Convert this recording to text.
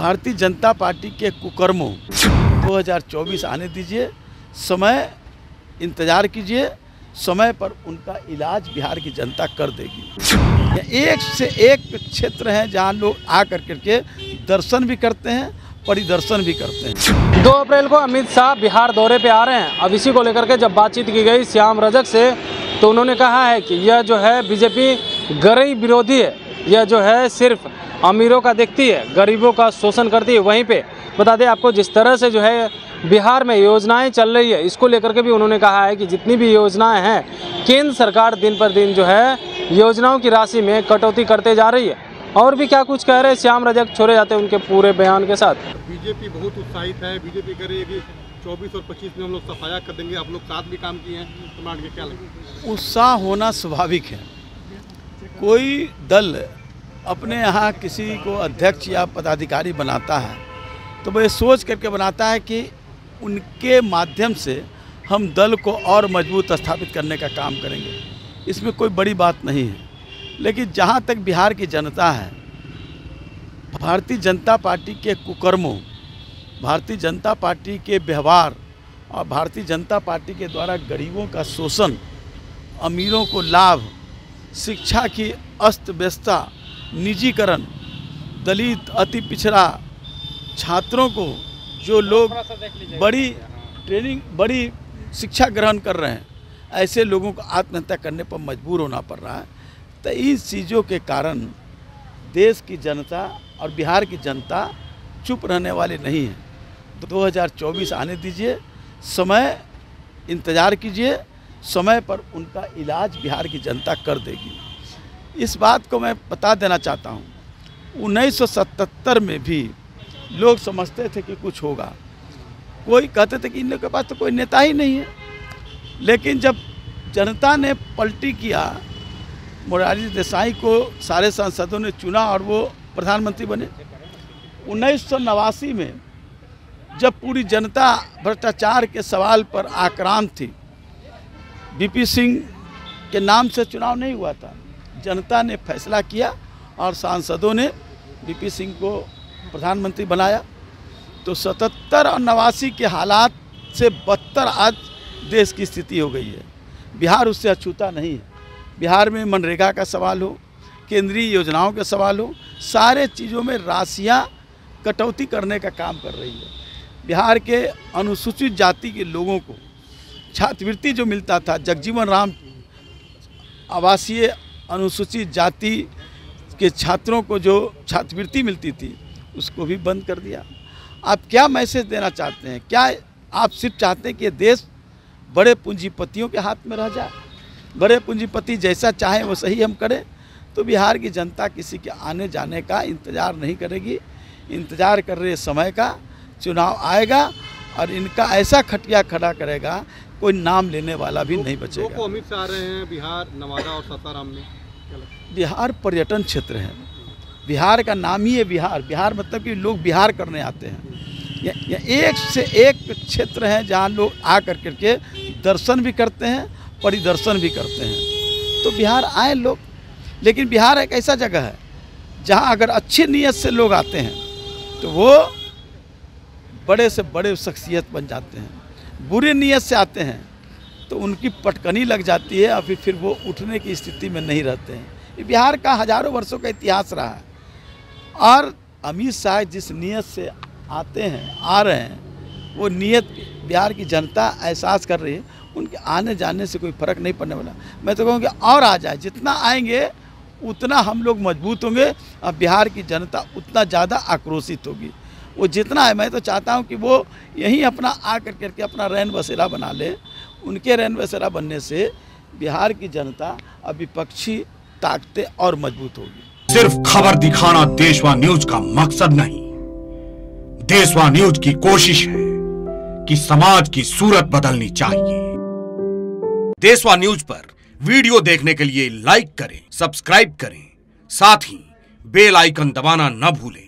Bharatiya Janata party के कुकर्मों 2024 आने दीजिए, समय इंतज़ार कीजिए, समय पर उनका इलाज बिहार की जनता कर देगी। एक से एक क्षेत्र हैं जहां लोग आ करके दर्शन भी करते हैं, परिदर्शन भी करते हैं। 2 अप्रैल को अमित शाह बिहार दौरे पे आ रहे हैं। अब इसी को लेकर के जब बातचीत की गई श्याम रजक से, तो उन्होंने कहा है कि यह जो है बीजेपी गरीब विरोधी है, यह जो है सिर्फ अमीरों का देखती है, गरीबों का शोषण करती है। वहीं पे बता दें आपको, जिस तरह से जो है बिहार में योजनाएं चल रही है, इसको लेकर के भी उन्होंने कहा है कि जितनी भी योजनाएं हैं, केंद्र सरकार दिन पर दिन जो है योजनाओं की राशि में कटौती करते जा रही है। और भी क्या कुछ कह रहे हैं श्याम रजक, छोड़े जाते हैं उनके पूरे बयान के साथ। बीजेपी बहुत उत्साहित है। बीजेपी कह रही है कि 24 और 25 में हम लोग सफाया कर देंगे। आप लोग साथ भी काम किए हैं, तो के क्या लगे? उत्साह होना स्वाभाविक है। कोई दल अपने यहाँ किसी को अध्यक्ष या पदाधिकारी बनाता है तो वो ये सोच करके बनाता है कि उनके माध्यम से हम दल को और मजबूत स्थापित करने का काम करेंगे। इसमें कोई बड़ी बात नहीं है। लेकिन जहाँ तक बिहार की जनता है, भारतीय जनता पार्टी के कुकर्मों, भारतीय जनता पार्टी के व्यवहार और भारतीय जनता पार्टी के द्वारा गरीबों का शोषण, अमीरों को लाभ, शिक्षा की अस्त व्यस्तता, निजीकरण, दलित, अति पिछड़ा छात्रों को जो लोग बड़ी ट्रेनिंग, बड़ी शिक्षा ग्रहण कर रहे हैं, ऐसे लोगों को आत्महत्या करने पर मजबूर होना पड़ रहा है। तो इन चीज़ों के कारण देश की जनता और बिहार की जनता चुप रहने वाली नहीं है। 2024 आने दीजिए, समय इंतज़ार कीजिए, समय पर उनका इलाज बिहार की जनता कर देगी। इस बात को मैं बता देना चाहता हूँ, 1977 में भी लोग समझते थे कि कुछ होगा। कोई कहते थे कि इन लोगों के पास तो कोई नेता ही नहीं है। लेकिन जब जनता ने पलटी किया, मोरारजी देसाई को सारे सांसदों ने चुना और वो प्रधानमंत्री बने। 1989 में जब पूरी जनता भ्रष्टाचार के सवाल पर आक्रांत थी, वीपी सिंह के नाम से चुनाव नहीं हुआ था। जनता ने फैसला किया और सांसदों ने वीपी सिंह को प्रधानमंत्री बनाया। तो 77 और 89 के हालात से बदतर आज देश की स्थिति हो गई है। बिहार उससे अछूता नहीं है। बिहार में मनरेगा का सवाल हो, केंद्रीय योजनाओं का सवाल हो, सारे चीज़ों में राशियां कटौती करने का काम कर रही है। बिहार के अनुसूचित जाति के लोगों को छात्रवृत्ति जो मिलता था, जगजीवन राम आवासीय अनुसूचित जाति के छात्रों को जो छात्रवृत्ति मिलती थी, उसको भी बंद कर दिया। आप क्या मैसेज देना चाहते हैं? क्या आप सिर्फ चाहते हैं कि देश बड़े पूंजीपतियों के हाथ में रह जाए, बड़े पूंजीपति जैसा चाहें वो सही हम करें? तो बिहार की जनता किसी के आने जाने का इंतज़ार नहीं करेगी। इंतज़ार कर रहे समय का, चुनाव आएगा और इनका ऐसा खटिया खड़ा करेगा, कोई नाम लेने वाला भी नहीं बचेगा। अमित शाह आ रहे हैं बिहार, नवादा और सासाराम में। बिहार पर्यटन क्षेत्र है। बिहार का नाम ही है बिहार। बिहार मतलब कि लोग बिहार करने आते हैं। एक से एक क्षेत्र हैं जहां लोग आ करके दर्शन भी करते हैं, परिदर्शन भी करते हैं। तो बिहार आए लोग। लेकिन बिहार एक ऐसा जगह है जहां अगर अच्छी नीयत से लोग आते हैं तो वो बड़े से बड़े शख्सियत बन जाते हैं। बुरी नीयत से आते हैं तो उनकी पटकनी लग जाती है और फिर वो उठने की स्थिति में नहीं रहते हैं। ये बिहार का हजारों वर्षों का इतिहास रहा है। और अमित शाह जिस नीयत से आते हैं, आ रहे हैं, वो नीयत बिहार की जनता एहसास कर रही है। उनके आने जाने से कोई फ़र्क नहीं पड़ने वाला। मैं तो कहूँगा और आ जाए, जितना आएंगे उतना हम लोग मजबूत होंगे और बिहार की जनता उतना ज़्यादा आक्रोशित होगी। वो जितना है, मैं तो चाहता हूँ कि वो यहीं अपना आ करके अपना रैन बसेरा बना ले। उनके रैन बसेरा बनने से बिहार की जनता और विपक्षी ताकतें और मजबूत होगी। सिर्फ खबर दिखाना देशवा न्यूज का मकसद नहीं। देशवा न्यूज की कोशिश है कि समाज की सूरत बदलनी चाहिए। देशवा न्यूज पर वीडियो देखने के लिए लाइक करें, सब्सक्राइब करें, साथ ही बेल आइकन दबाना न भूलें।